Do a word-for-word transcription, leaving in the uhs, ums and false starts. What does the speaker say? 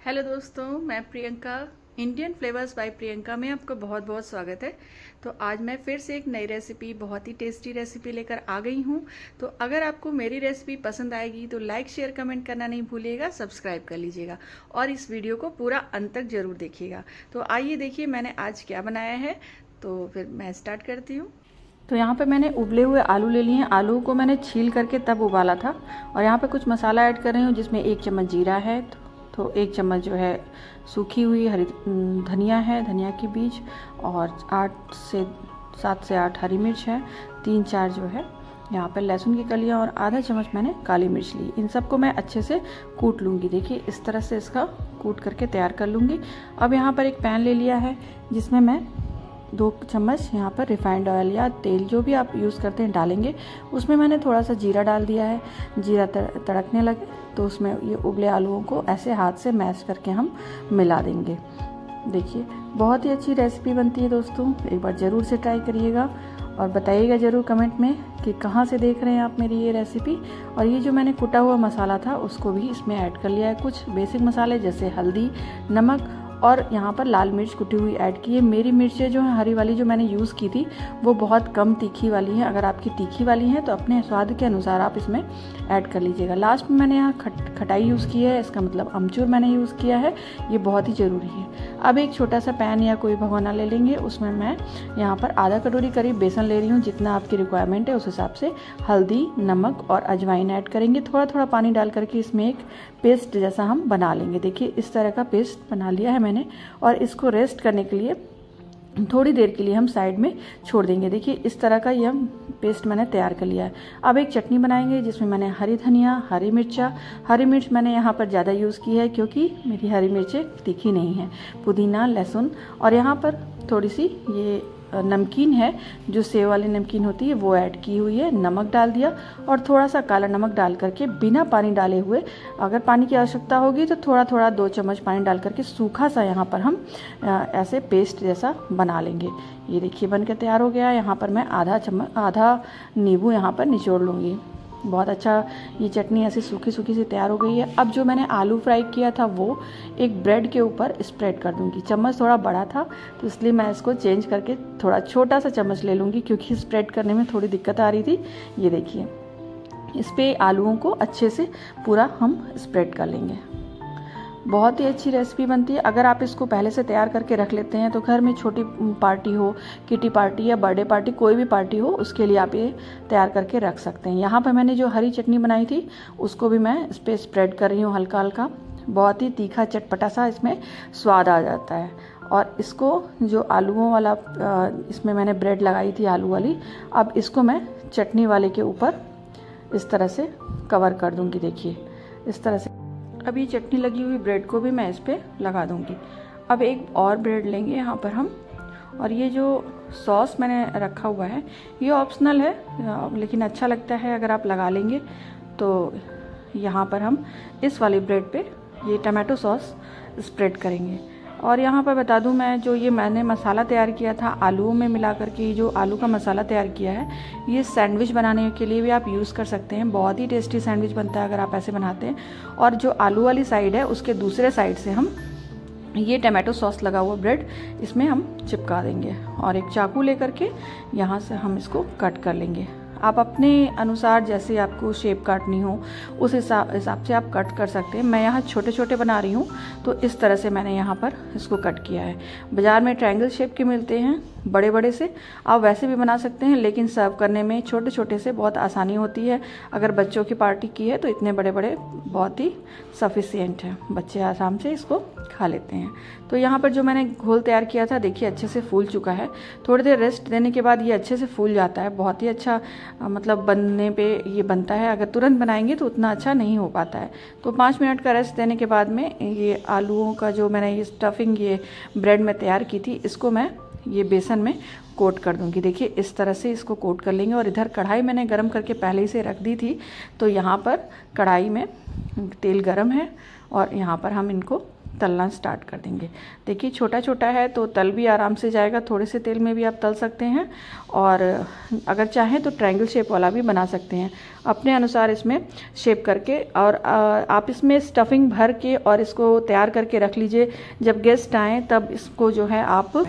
Hello दोस्तों, मैं Priyanka Indian flavours by Priyanka में आपका बहुत बहुत स्वागत है। तो आज मैं फिर से एक नई रेसिपी, बहुत ही टेस्टी रेसिपी लेकर आ गई हूँ। तो अगर आपको मेरी रेसिपी पसंद आएगी तो लाइक शेयर कमेंट करना नहीं भूलिएगा, सब्सक्राइब कर लीजिएगा और इस वीडियो को पूरा अंत तक जरूर देखिएगा। तो आइए देखिए मैंने आज क्या बनाया है। तो फिर मैं स्टार्ट करती हूँ। तो यहाँ पे मैंने उबले हुए आलू ले लिए हैं। आलू को मैंने छील करके तब उबाला था। और यहाँ पे कुछ मसाला ऐड कर रही हूँ, जिसमें एक चम्मच जीरा है, तो एक चम्मच जो है सूखी हुई हरी धनिया है, धनिया के बीज, और आठ से सात से आठ हरी मिर्च है, तीन चार जो है यहाँ पे लहसुन की कलियाँ, और आधा चम्मच मैंने काली मिर्च ली। इन सबको मैं अच्छे से कूट लूँगी। देखिए इस तरह से इसका कूट करके तैयार कर लूँगी। अब यहाँ पर एक पैन ले लिया है, जिसमें मैं दो चम्मच यहाँ पर रिफाइंड ऑयल या तेल जो भी आप यूज़ करते हैं डालेंगे। उसमें मैंने थोड़ा सा जीरा डाल दिया है। जीरा तड़कने लगे तो उसमें ये उबले आलूओं को ऐसे हाथ से मैश करके हम मिला देंगे। देखिए बहुत ही अच्छी रेसिपी बनती है दोस्तों, एक बार ज़रूर से ट्राई करिएगा और बताइएगा ज़रूर कमेंट में कि कहाँ से देख रहे हैं आप मेरी ये रेसिपी। और ये जो मैंने कुटा हुआ मसाला था उसको भी इसमें ऐड कर लिया है। कुछ बेसिक मसाले जैसे हल्दी, नमक और यहाँ पर लाल मिर्च कुटी हुई ऐड की है। मेरी मिर्चें जो है हरी वाली जो मैंने यूज़ की थी वो बहुत कम तीखी वाली है। अगर आपकी तीखी वाली है तो अपने स्वाद के अनुसार आप इसमें ऐड कर लीजिएगा। लास्ट में मैंने यहाँ खट खटाई यूज़ की है, इसका मतलब अमचूर मैंने यूज़ किया है, ये बहुत ही ज़रूरी है। अब एक छोटा सा पैन या कोई भगोना ले लेंगे, उसमें मैं यहाँ पर आधा कटोरी करीब बेसन ले रही हूँ। जितना आपकी रिक्वायरमेंट है उस हिसाब से हल्दी, नमक और अजवाइन ऐड करेंगे। थोड़ा थोड़ा पानी डाल करके इसमें एक पेस्ट जैसा हम बना लेंगे। देखिए इस तरह का पेस्ट बना लिया है मैंने, और इसको रेस्ट करने के लिए थोड़ी देर के लिए हम साइड में छोड़ देंगे। देखिए इस तरह का ये पेस्ट मैंने तैयार कर लिया है। अब एक चटनी बनाएंगे, जिसमें मैंने हरी धनिया, हरी मिर्चा, हरी मिर्च मैंने यहाँ पर ज़्यादा यूज़ की है क्योंकि मेरी हरी मिर्चें तीखी नहीं है, पुदीना, लहसुन, और यहाँ पर थोड़ी सी ये नमकीन है जो सेव वाली नमकीन होती है वो ऐड की हुई है। नमक डाल दिया और थोड़ा सा काला नमक डाल करके बिना पानी डाले हुए, अगर पानी की आवश्यकता होगी तो थोड़ा थोड़ा दो चम्मच पानी डाल करके सूखा सा यहाँ पर हम ऐसे पेस्ट जैसा बना लेंगे। ये देखिए बनकर तैयार हो गया। यहाँ पर मैं आधा चम्मच आधा नींबू यहाँ पर निचोड़ लूँगी। बहुत अच्छा ये चटनी ऐसी सूखी सूखी सी तैयार हो गई है। अब जो मैंने आलू फ्राई किया था वो एक ब्रेड के ऊपर स्प्रेड कर दूंगी। चम्मच थोड़ा बड़ा था तो इसलिए मैं इसको चेंज करके थोड़ा छोटा सा चम्मच ले लूँगी, क्योंकि स्प्रेड करने में थोड़ी दिक्कत आ रही थी। ये देखिए इस पर आलूओं को अच्छे से पूरा हम स्प्रेड कर लेंगे। बहुत ही अच्छी रेसिपी बनती है। अगर आप इसको पहले से तैयार करके रख लेते हैं तो घर में छोटी पार्टी हो, किटी पार्टी या बर्थडे पार्टी, कोई भी पार्टी हो, उसके लिए आप ये तैयार करके रख सकते हैं। यहाँ पर मैंने जो हरी चटनी बनाई थी उसको भी मैं इस पर स्प्रेड कर रही हूँ हल्का हल्का। बहुत ही तीखा चटपटा सा इसमें स्वाद आ जाता है। और इसको जो आलूओं वाला इसमें मैंने ब्रेड लगाई थी आलू वाली, अब इसको मैं चटनी वाले के ऊपर इस तरह से कवर कर दूँगी। देखिए इस तरह से अब ये चटनी लगी हुई ब्रेड को भी मैं इस पर लगा दूंगी। अब एक और ब्रेड लेंगे यहाँ पर हम, और ये जो सॉस मैंने रखा हुआ है ये ऑप्शनल है, लेकिन अच्छा लगता है अगर आप लगा लेंगे। तो यहाँ पर हम इस वाली ब्रेड पे ये टमाटो सॉस स्प्रेड करेंगे। और यहाँ पर बता दूं, मैं जो ये मैंने मसाला तैयार किया था आलूओं में मिला करके, जो आलू का मसाला तैयार किया है, ये सैंडविच बनाने के लिए भी आप यूज़ कर सकते हैं। बहुत ही टेस्टी सैंडविच बनता है अगर आप ऐसे बनाते हैं। और जो आलू वाली साइड है उसके दूसरे साइड से हम ये टमाटो सॉस लगा हुआ ब्रेड इसमें हम चिपका देंगे, और एक चाकू लेकर के यहाँ से हम इसको कट कर लेंगे। आप अपने अनुसार जैसे आपको शेप काटनी हो उस हिसाब हिसाब से आप कट कर सकते हैं। मैं यहाँ छोटे छोटे बना रही हूँ तो इस तरह से मैंने यहाँ पर इसको कट किया है। बाज़ार में ट्रायंगल शेप के मिलते हैं बड़े बड़े से, आप वैसे भी बना सकते हैं, लेकिन सर्व करने में छोटे छोटे से बहुत आसानी होती है। अगर बच्चों की पार्टी की है तो इतने बड़े बड़े बहुत ही सफिशिएंट है, बच्चे आराम से इसको खा लेते हैं। तो यहाँ पर जो मैंने घोल तैयार किया था देखिए अच्छे से फूल चुका है। थोड़ी देर रेस्ट देने के बाद ये अच्छे से फूल जाता है। बहुत ही अच्छा मतलब बनने पे ये बनता है। अगर तुरंत बनाएंगे तो उतना अच्छा नहीं हो पाता है। तो पाँच मिनट का रेस्ट देने के बाद में ये आलूओं का जो मैंने ये स्टफिंग ये ब्रेड में तैयार की थी, इसको मैं ये बेसन में कोट कर दूंगी। देखिए इस तरह से इसको कोट कर लेंगे। और इधर कढ़ाई मैंने गरम करके पहले ही से रख दी थी, तो यहाँ पर कढ़ाई में तेल गरम है और यहाँ पर हम इनको तलना स्टार्ट कर देंगे। देखिए छोटा छोटा है तो तल भी आराम से जाएगा, थोड़े से तेल में भी आप तल सकते हैं, और अगर चाहें तो ट्रायंगल शेप वाला भी बना सकते हैं अपने अनुसार इसमें शेप करके। और आप इसमें स्टफिंग भर के और इसको तैयार करके रख लीजिए, जब गेस्ट आएँ तब इसको जो है आप